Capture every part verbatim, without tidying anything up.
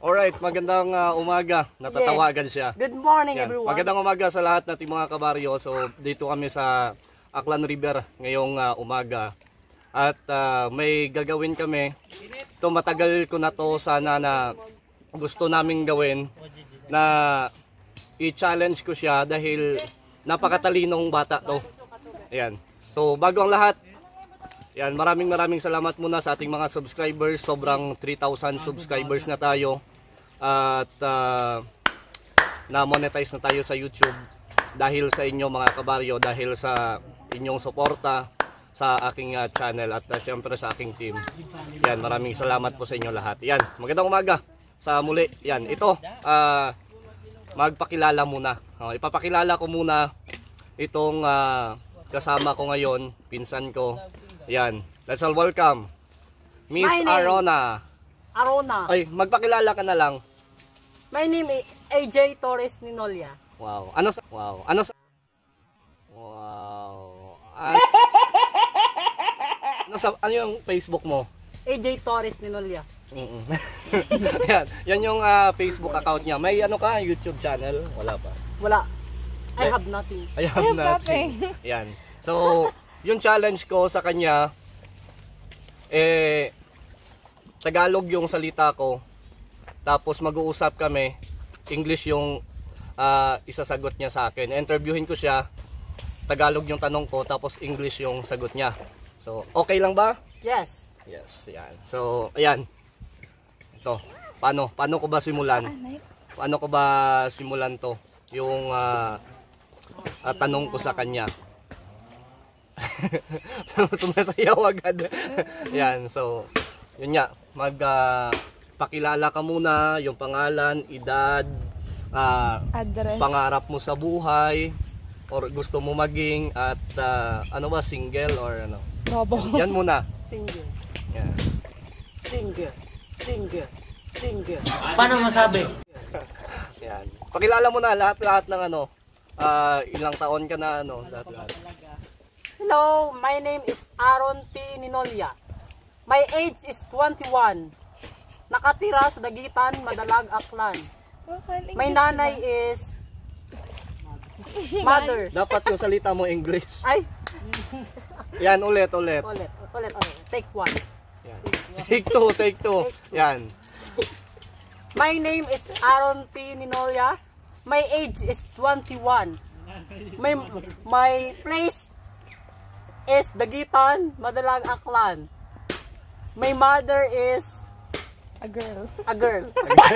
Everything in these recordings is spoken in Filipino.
Alright, magandang uh, umaga. Natatawagan siya. Good morning, Yan. everyone. Magandang umaga sa lahat nating mga kabaryo. So, dito kami sa Aklan River ngayong uh, umaga. At uh, may gagawin kami. Ito matagal ko na to sana na gusto naming gawin na i-challenge ko siya dahil napakatalinong bata to. Ayan. So, bago ang lahat, yan, maraming maraming salamat muna sa ating mga subscribers. Sobrang three thousand subscribers na tayo. At uh, na-monetize na tayo sa YouTube dahil sa inyo mga kabaryo, dahil sa inyong suporta sa aking uh, channel at uh, syempre sa aking team. Yan, maraming salamat po sa inyo lahat. Yan, magandang umaga sa muli. Yan, ito, uh, magpakilala muna. Uh, ipapakilala ko muna itong uh, kasama ko ngayon, pinsan ko. Yan, let's all welcome Miss Arona. Arona. Ay, magpakilala ka na lang. My name is A J Torres Ninolia. Wow. Ano sa Wow. Ano sa Wow. Ano, ano sa ano yung Facebook mo? A J Torres Ninolia. Mm. -mm. yan, yan yung uh, Facebook account niya. May ano ka, YouTube channel? Wala pa. Wala. I have nothing. I have, I have nothing. nothing. Yan. So, yung challenge ko sa kanya, eh, Tagalog yung salita ko, tapos mag-uusap kami, English yung uh, isasagot niya sa akin. Interviewin ko siya, Tagalog yung tanong ko, tapos English yung sagot niya. So, okay lang ba? Yes. Yes, yan. So, ayan. Ito, paano? Paano ko ba simulan? Paano ko ba simulan to? Yung uh, uh, tanong ko sa kanya. Sumasayaw agad. Yan, so yun nga, mag uh, pakilala ka muna, yung pangalan, edad, uh, address, pangarap mo sa buhay or gusto mo maging, at uh, ano ba, single or ano. Bobo. Yan muna. Single. Yan. Single. Single. Single. Paano masabi? Yan. Pakilala mo na lahat-lahat ng ano, uh, ilang taon ka na, ano, lahat-lahat. Hello, my name is Aaron T. Ninolia. My age is twenty-one. Nakatira sa Dagitan, Madalag, Aklan. My nanay is mother. Dapat yung salita mo English. Ay, Yan, ulit, ulit. ulit, ulit, ulit. Take one. Yan. Take two, take two. Yan. My name is Aaron T. Ninolia. My age is twenty-one. My, my place is Dagitan, Madalag, Aklan. My mother is a girl. A girl.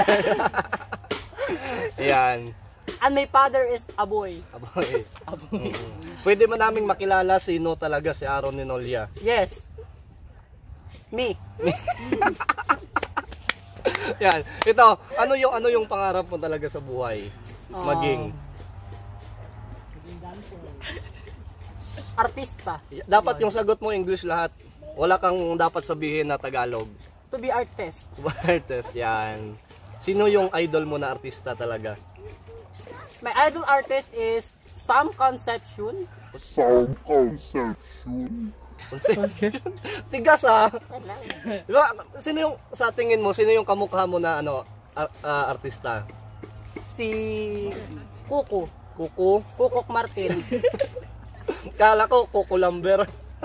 Yan. And my father is a boy. Aboy. Aboy. Pwede mo naming makilala sino talaga si Aaron Ninolia. Yes. Me. Yan. Ito, ano yung ano yung pangarap mo talaga sa buhay? Maging Artista. dapat yung sagot mo English lahat. Wala kang dapat sabihin na Tagalog. To be artist. Artist, yan. Sino yung idol mo na artista talaga? My idol artist is Sam Concepcion. Sam Concepcion. Concepcion? Tigas ah. Diba, sino yung, sa tingin mo, sino yung kamukha mo na ano, ar uh, artista? Si Kuko. Kuko? Kukok Martin. Kala ko, Coco Lumber.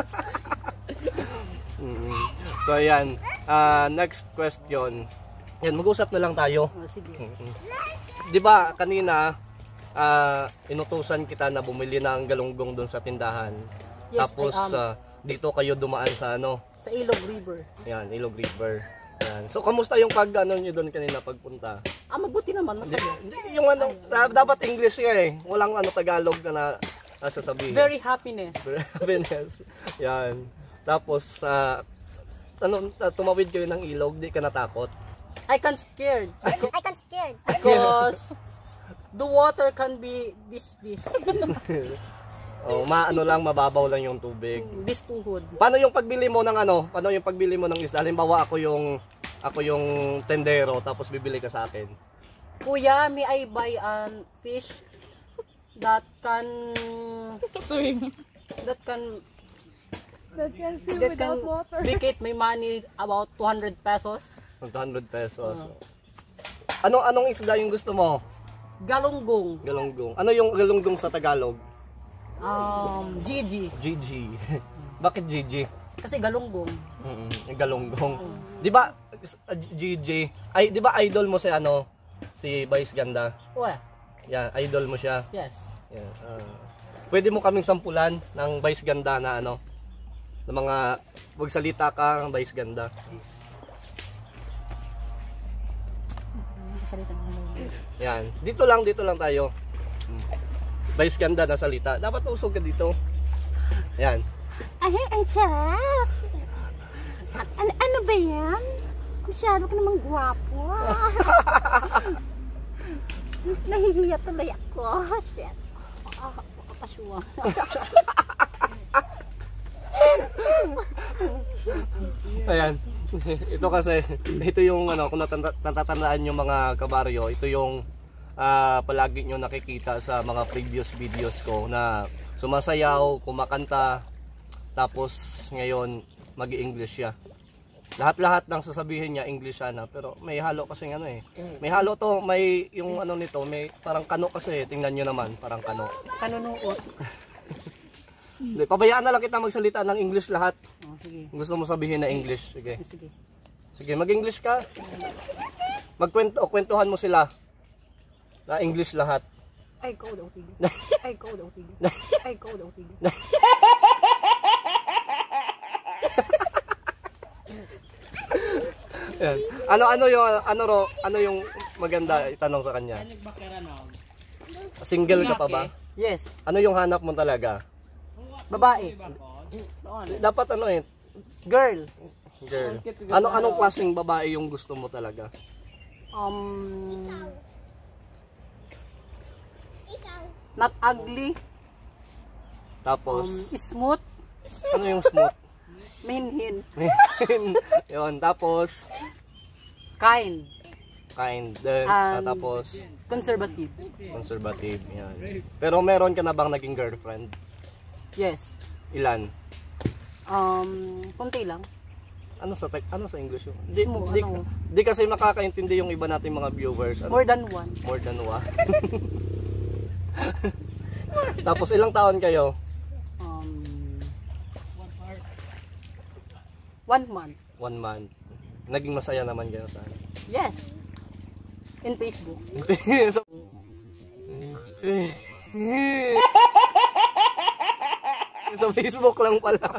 mm. So ayan, uh, next question. Yan, mag-usap na lang tayo. Oh, sige. Mm. Di ba kanina, uh, inutusan kita na bumili ng galunggong doon sa tindahan. Yes, Tapos I am. uh, dito kayo dumaan sa ano? Sa Ilog River. Yan, Ilog River. Yan. So kamusta yung pag ano niyo doon kanina pagpunta? Ah, mabuti naman. Masaya. Yung ano, da- dapat English nga eh. Walang ano Tagalog na, na sasabihin. Very happiness. Very happiness. Yan. Tapos uh, ano, tumawid kayo ng ilog, di ka natakot? I can scared. I can scared. Because the water can be this, this. Oh, maano lang, mababaw lang yung tubig. This tuhod. Paano yung pagbili mo ng ano? Paano yung pagbili mo ng isda? Halimbawa ako yung ako yung tendero tapos bibili ka sa akin. Kuya, may I buy an fish that can Swim. that can That can swim that without can water. make it my money about two hundred pesos. two hundred pesos. Anong anong isda yung gusto mo? Galunggong. Galunggong. Ano yung galunggong sa Tagalog? Um, Gigi. Gigi. Bakit Gigi? Kasi galunggong. Mm, yung galunggong. 'Di ba Gigi? Ay, 'di ba idol mo si ano? Si Vice Ganda. Uwe. Yan, idol mo siya. Yes. Yan. ah. Pwede mo kaming sampulan ng Vice Ganda na ano? Ng mga magsalita ka ng Vice Ganda. Yan. Dito lang, dito lang tayo. Hmm. Vice Ganda na salita. Dapat usog ka dito. Yan. Ay, ay, sarap. At, ano, ano ba yan? Masyado ka namang gwapo. Nahihiya tuloy ako. Shit. Ah, kapaswa. Ayan. Ito kasi, ito yung ano, kung natanda, natatandaan yung mga kabaryo, ito yung uh, palagi nyo nakikita sa mga previous videos ko na sumasayaw, kumakanta, tapos ngayon magi-English siya. Lahat-lahat ng sasabihin niya English sana, pero may halo kasi ano eh. May halo to, may yung ano nito, may parang kano kasi, tingnan nyo naman, parang kano. Kanunuot. Hindi, pabayaan na lang kita magsalita ng English lahat. Oh, sige. Gusto mo sabihin na English, sige. Sige. Sige, mag-English ka. Magkwento, o kwentuhan mo sila. Na English lahat. Ay, ikaw daw tigil. Ay, ikaw daw tigil. Ay, ikaw daw tigil. Yan. Ano ano yung ano ro, ano yung maganda itanong sa kanya? Single ka pa ba? Yes. Ano yung hanap mo talaga? Babae. Dapat ano eh, Girl. girl. Ano anong klaseng babae yung gusto mo talaga? Um, not ugly. Tapos Um, smooth. ano yung smooth? Minhin. Yun, tapos Kind. kind, then, Um, ah, tapos Conservative. conservative, yan. Pero meron ka na bang naging girlfriend? Yes. Ilan? Um, kunti lang. Ano sa tech, ano sa English yun? Di, Smooth, di, ano? di kasi makakaintindi yung iba nating mga viewers. Ano? More than one. More than one. Tapos ilang taon kayo? Um, one month. One month. Naging masaya naman kayo sa Yes. In Facebook. So, sa Facebook lang pala.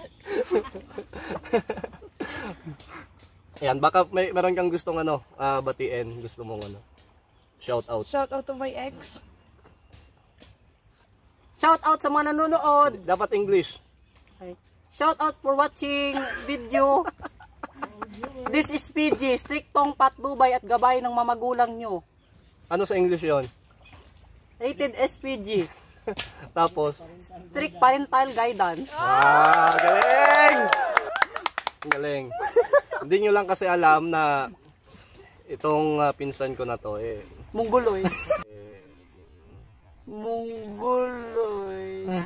Yan, baka may meron kang gustong ano, ah, batiin, gusto mong ano. Shout out. Shout out to my ex. Shout out sa mga nanonood. Dapat English. Okay. Shout out for watching video. This is P G, striktong patnubay at gabay ng mamagulang nyo. Ano sa English 'yon? Rated S P G, Tapos, strict parental guidance. ah, galing! Galing. Hindi nyo lang kasi alam na itong ah, pinsan ko na to eh. Mungguloy. Mungguloy.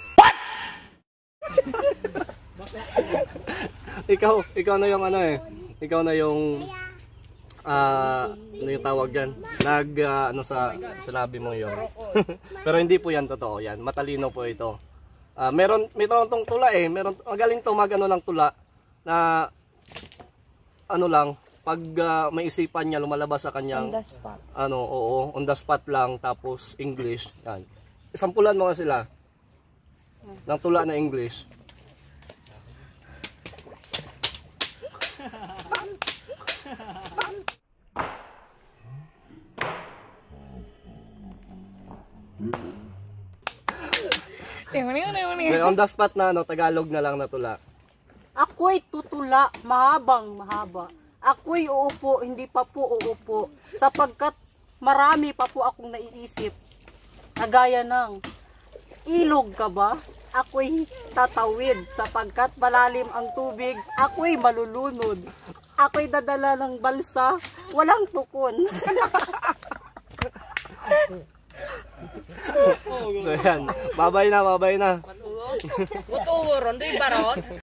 ikaw, ikaw na yung ano eh. Ikaw na yung ah, ano yung tawag diyan? Nag ah, ano sa sinabi mo 'yon. Pero hindi po 'yan totoo 'yan. Matalino po ito. Ah, meron meron tong tula eh. Meron magaling to magano ng tula na ano lang pag ah, may isipan niya lumalabas sa kanyang On the spot. ano, oo, on the spot lang tapos English. Yan. Sampulan mo nga sila ng tula na English. May on the spot na ano, Tagalog na lang na tula. Ako'y tutula, mahabang mahaba. Ako'y uupo, hindi pa po uupo. Sapagkat marami pa po akong naiisip. Nagaya ng, ilog ka ba? Ako'y tatawid. Sapagkat malalim ang tubig, ako'y malulunod. Ako'y dadala ng balsa, walang tukon. So yan, babay na, babay na. Buturon, di baron?